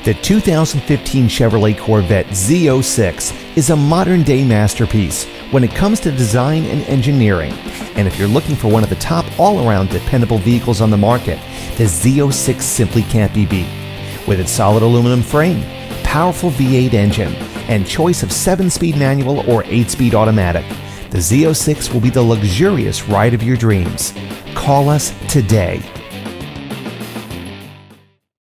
The 2015 Chevrolet Corvette Z06 is a modern-day masterpiece when it comes to design and engineering. And if you're looking for one of the top all-around dependable vehicles on the market, the Z06 simply can't be beat. With its solid aluminum frame, powerful V8 engine, and choice of 7-speed manual or 8-speed automatic, the Z06 will be the luxurious ride of your dreams. Call us today.